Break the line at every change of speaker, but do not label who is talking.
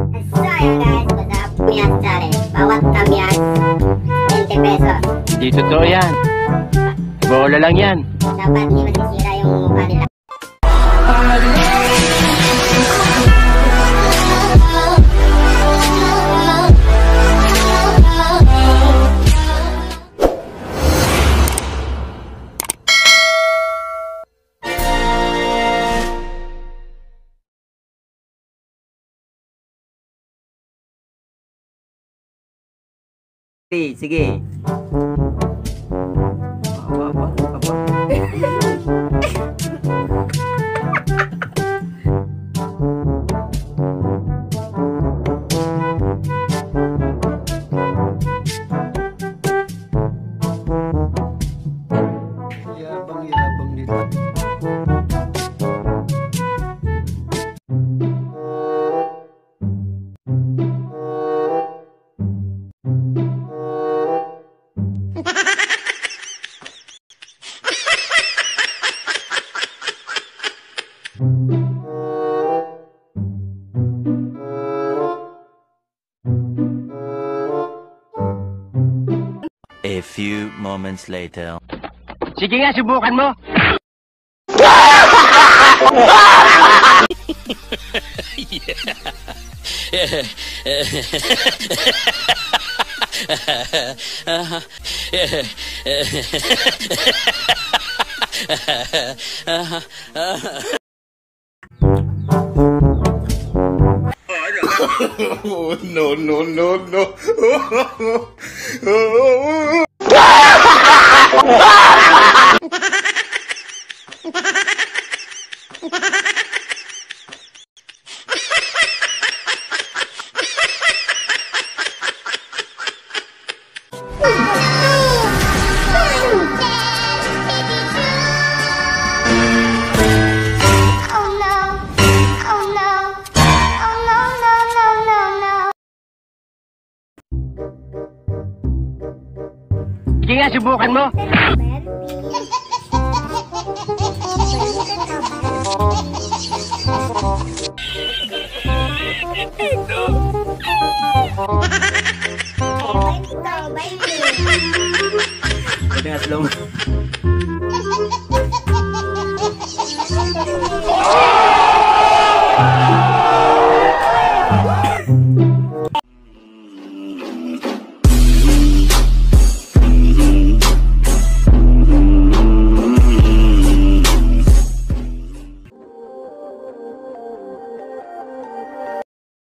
So yun guys, basta Pias Challenge. Bawat tamyas, 20 pesos.
Di totoo yan. Bola lang yan.
Dapat hindi masisira yung mukha nila.
Sige. Apa? Yabang nito.
A few moments later.
Sige nga, subukan mo.
Oh, no.
Sige nga, subukan mo.
Ito nga slow.